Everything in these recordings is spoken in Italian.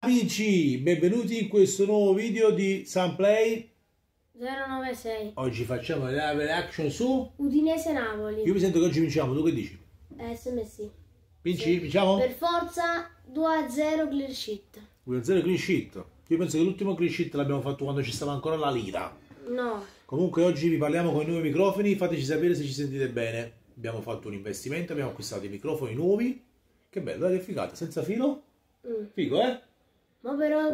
Amici, benvenuti in questo nuovo video di Sunplay 096. Oggi facciamo la reaction su Udinese-Napoli. Io mi sento che oggi vinciamo, tu che dici? SMS. Vinci? Sì. Vinciamo? Per forza 2-0 clean sheet. 1-0 clean sheet. Io penso che l'ultimo clean sheet l'abbiamo fatto quando ci stava ancora la lira. No. Comunque oggi vi parliamo con i nuovi microfoni, fateci sapere se ci sentite bene. Abbiamo fatto un investimento, abbiamo acquistato i microfoni nuovi. Che bello, che figata, senza filo? Figo, eh? Ma però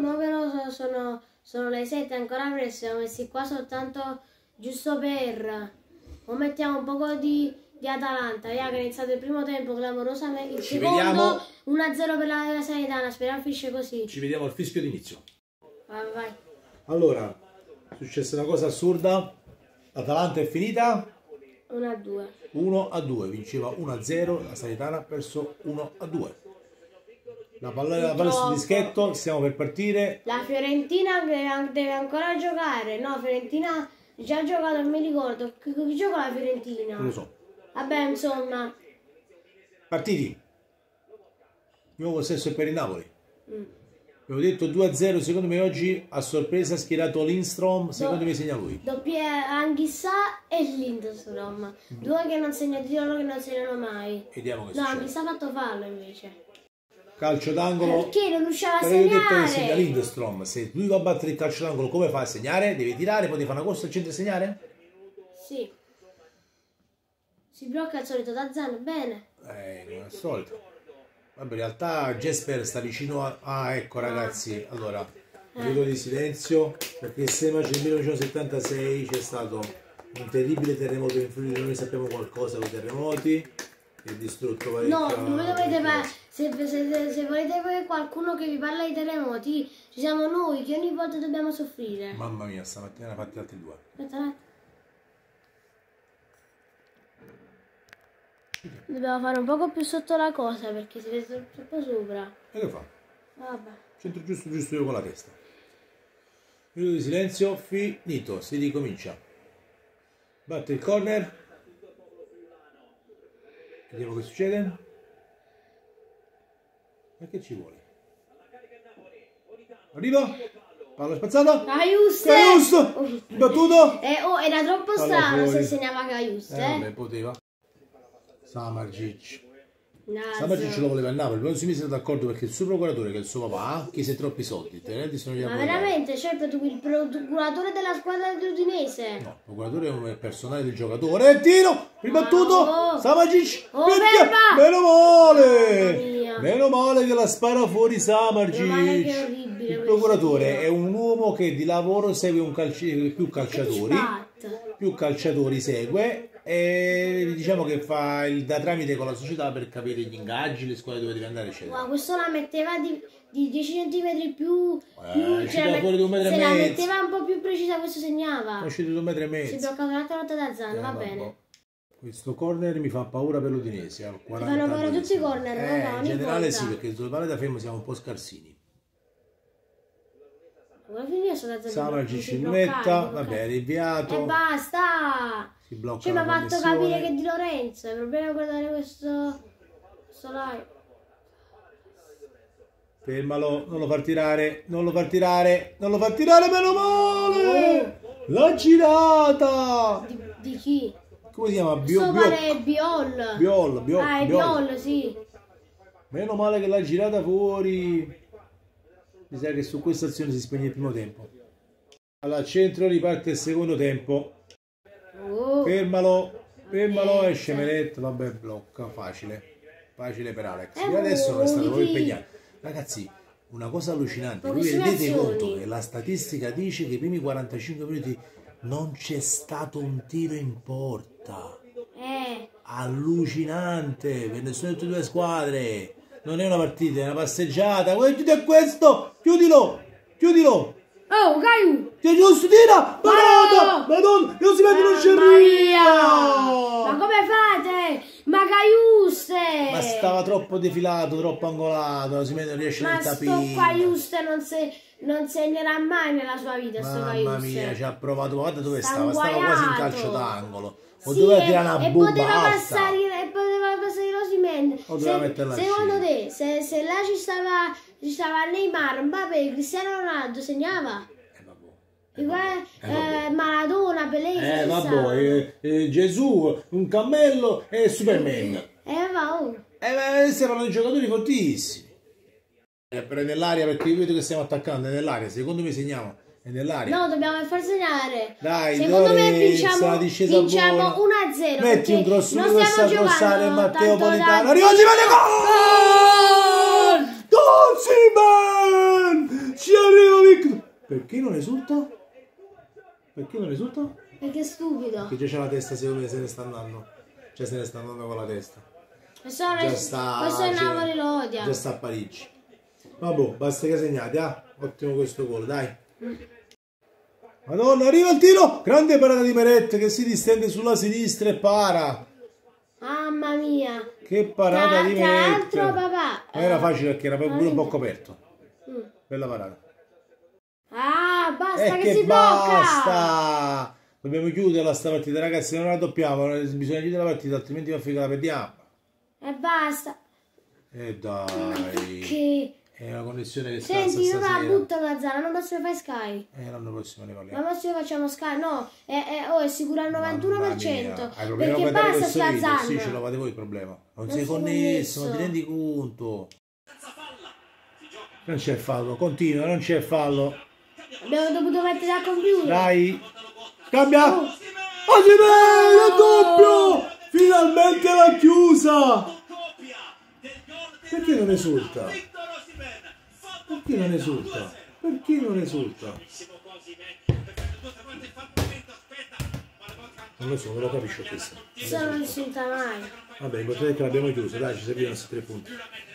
sono le 7 ancora presto, siamo messi qua soltanto giusto per... O mettiamo un po' di Atalanta, che è iniziato il primo tempo clamorosamente, il secondo 1-0 per la Salernitana, speriamo finisce così. Ci vediamo al fischio d'inizio. Vai. Allora, è successa una cosa assurda, l'Atalanta è finita 1-2. 1-2, vinceva 1-0, la Salernitana ha perso 1-2. La palla sul dischetto, stiamo per partire. La Fiorentina deve ancora giocare, no, Fiorentina già ha giocato, non mi ricordo, chi gioca la Fiorentina? Non lo so. Vabbè, insomma. Partiti. Nuovo possesso per il Napoli. Abbiamo detto 2-0, secondo me oggi a sorpresa ha schierato Lindstrom, secondo me segna lui. Doppia Anghissà e Lindstrom, due che non segnano, di loro che non segnano mai. Vediamo che no, succede. Anghissà ha fatto fallo invece. Calcio d'angolo. Perché non riusciva a segnare? Io ho detto che segnare? segna Lindstrom, se lui va a battere il calcio d'angolo come fa a segnare? Deve tirare, poi deve fare una corsa al centro e segnare? Sì. Si blocca al solito Tazzano, bene. Come al solito. Vabbè, in realtà Jesper sta vicino a... Ah, ecco ragazzi, allora, un minuto di silenzio, perché sembra che nel 1976 c'è stato un terribile terremoto in Friuli, noi sappiamo qualcosa dei terremoti, che ha distrutto parecchio... No, voi dovete se volete voi qualcuno che vi parla di terremoti, ci siamo noi che ogni volta dobbiamo soffrire. Mamma mia, stamattina ne ha fatti altri due. Aspetta un attimo. Dobbiamo fare un poco più sotto la cosa perché si vede troppo sopra. E che fa? Vabbè. Centro giusto io con la testa. Minuto di silenzio, finito, si ricomincia. Batte il corner. Vediamo che succede. Ma che ci vuole? Arriva. Palla spazzata. Caiuste! Battuto. Era troppo strano se segnava Caiuste. Vabbè, poteva. Samardzic. Samardzic lo voleva il Napoli, non si mise d'accordo perché il suo procuratore, che è il suo papà, chiese troppi soldi. Ma veramente? Cioè il procuratore della squadra dell'Udinese? No, il procuratore è un personale del giocatore. E tiro! Ribattuto! Samardzic! Meno male! Meno male che la spara fuori Samardzic! Il procuratore è un uomo che di lavoro segue più calciatori segue e diciamo che fa da tramite con la società per capire gli ingaggi, le squadre dove deve andare eccetera. Ma questo la metteva di 10 cm più cioè, fuori di 1,5 metri. Se la metteva un po' più precisa questo segnava. È uscito di 1,5 metri. Si blocca un'altra volta da Zano, va bene. Questo corner mi fa paura per l'Udinese. Mi fanno paura tutti i corner, in generale sì, perché sulle palle da fermo siamo un po' scarsini. Samardzic in lunetta, vabbè, è rinviato. E basta! Si blocca. Cioè mi ha fatto capire che è Di Lorenzo. Il problema è guardare questo live. Fermalo, non lo far tirare, non lo far tirare, meno male! La girata! Di chi? Come si chiama? Biol. Biol, sì. Meno male che l'ha girata fuori. Mi sa che su questa azione si spegne il primo tempo. Al centro riparte il secondo tempo. Fermalo, esce Meletto, vabbè, blocca, facile per Alex. E adesso non è stato proprio impegnato. Ragazzi, una cosa allucinante, voi vi rendete conto che la statistica dice che i primi 45 minuti non c'è stato un tiro in porta. Allucinante per nessuna delle due squadre. Non è una partita, è una passeggiata. Guarda questo, chiudilo. Oh, Caiu! Ti è giusto, tira! Madonna, non si vede, non ci arriva! Ma come fate? Ma Caiuste! Ma stava troppo defilato, troppo angolato, non si vede, non riesce a tapire. Ma sto Caiuste non segnerà mai nella sua vita, sto Caiuste. Mamma mia, ci ha provato, guarda dove stava quasi in calcio d'angolo. O doveva tirare una bomba alta. Poteva posto di Osimhen, O doveva metterla secondo te, se là ci stava Neymar, Mbappé, Cristiano Ronaldo, segnava? Maradona, Pelé, vabbè, Gesù, un cammello e Superman. Sembrano dei giocatori fortissimi. Però è nell'aria, perché io vedo che stiamo attaccando, è nell'aria, secondo me segniamo, è nell'aria. No, dobbiamo per forza segnare. Dai, secondo me vinciamo 1-0. Metti un grosso non stiamo giocando Matteo Politano. da... Arriva Osimhen! Ci arriva Victor! Perché non esulta? Perché non esulta? Perché è stupido. Perché già c'è la testa, secondo me se ne sta andando. Cioè se ne sta andando con la testa. Questo è Napoli, lo odia. Già sta a Parigi. Vabbè, basta che segnate, ottimo questo gol, dai. Madonna, arriva il tiro! Grande parata di Meret che si distende sulla sinistra e para. Mamma mia. Che parata di Meret. Tra l'altro, papà. Non era facile perché era pure un po' coperto. Bella parata. Basta che si blocca. Basta! Dobbiamo chiuderla sta partita, ragazzi, non la doppiamo, bisogna chiudere la partita, altrimenti la perdiamo. E basta. E dai. Che... È una connessione che senti, io la butto la Zara, l'anno prossimo fai Sky. L'anno prossimo ne parliamo. L'anno prossimo facciamo Sky, no, è sicuro al 91%. Perché basta sta Zara. Sì, ce lo fate voi il problema. Non sei connesso, non ti rendi conto. Non c'è fallo, continua, non c'è fallo. Abbiamo dovuto mettere al computer. Dai, cambia. Osimhen, il doppio! Finalmente l'ha chiusa! Perché non esulta? Perché non esulta? Perché non esulta? Non lo so, non lo capisco questo. Non esulta mai. Vabbè, l'importante è che l'abbiamo chiuso, dai, ci servivano questi 3 punti.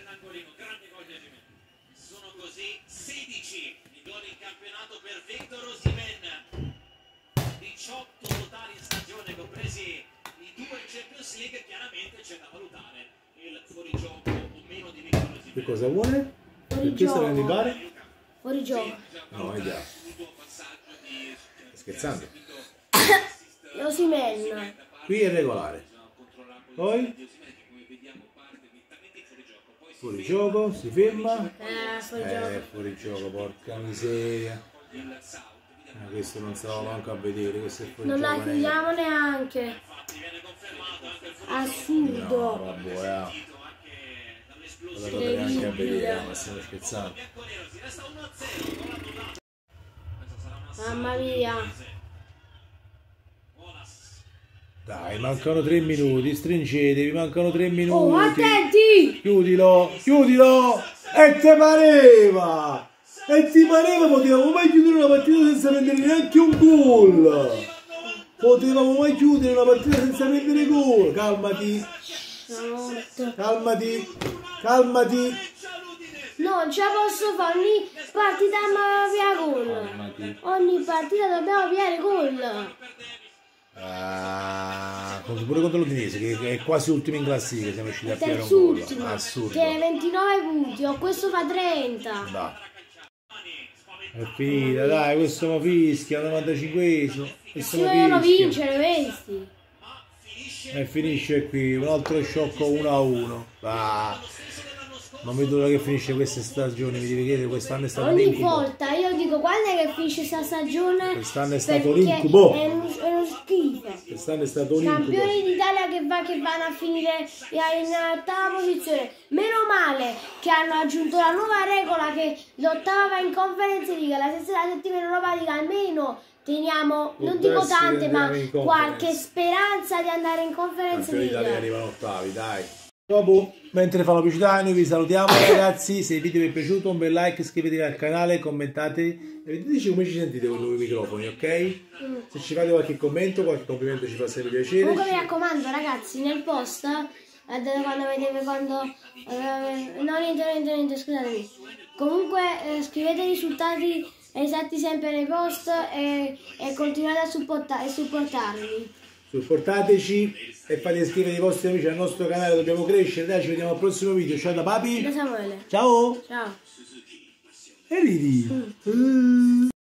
Sono così 16 i gol in campionato per Victor Osimhen. 18 totali in stagione, compresi i 2 Champions League. Chiaramente c'è da valutare il fuorigioco o meno di Victor Osimhen. Che cosa vuole? Fuorigioco. Perché sta venendo in bare? Fuorigioco. No, è chiaro. Stai scherzando? Osimhen. Qui è regolare. Poi? Fuori gioco, si ferma. Fuori gioco, porca miseria. Questo non stavo manco a vedere, questo è fuori non gioco. la chiudiamo neanche. Assurdo. No, vabbè, non la dovrei neanche a vedere, ma stiamo scherzando. Mamma mia. Dai, mancano 3 minuti, stringetevi, mancano 3 minuti. Oh, attenti! Chiudilo, chiudilo! E ti pareva! E ti pareva, potevamo mai chiudere una partita senza prendere neanche un gol! Potevamo mai chiudere una partita senza prendere gol! Calmati! Calmati! Calmati! Non ce la posso fare, ogni partita dobbiamo via gol! Ogni partita dobbiamo pigliare gol! Pure contro l'Udinese che è quasi ultimo in classifica, siamo riusciti a pigliare un gol. Assurdo. Tiene 29 punti, questo fa 30. Dai. È finita, dai, questo mi fischia, al 95esimo. Si vogliono vincere, vedi? E finisce qui, un altro sciocco 1-1. Non vedo l'ora che finisce questa stagione, mi devi chiedere, quest'anno è stato un incubo. Ogni volta, io dico, quando è che finisce questa stagione? Quest'anno è stato un incubo. È uno schifo. Quest'anno è stato un incubo. Campioni d'Italia che vanno a finire in ottava posizione. Meno male che hanno aggiunto la nuova regola che l'ottava va in Conference League, la settima in Europa League, almeno teniamo, non dico tante, ma qualche speranza di andare in Conference League. Campioni d'Italia arrivano ottavi, dai. Dopo, mentre fa la pubblicità, noi vi salutiamo ragazzi. Se il video vi è piaciuto, un bel like, iscrivetevi al canale, commentate e diteci come ci sentite con i nuovi microfoni, ok? Se ci fate qualche commento, qualche complimento ci fa sempre piacere. Comunque mi raccomando ragazzi, nel post quando vedete no niente, scusatemi. Comunque scrivete i risultati esatti sempre nei post e continuate a supportarli. Supportateci e fate iscrivere i vostri amici al nostro canale, dobbiamo crescere. Dai, ci vediamo al prossimo video. Ciao da Papi. Da Samuele. Ciao. Ciao. E ridi.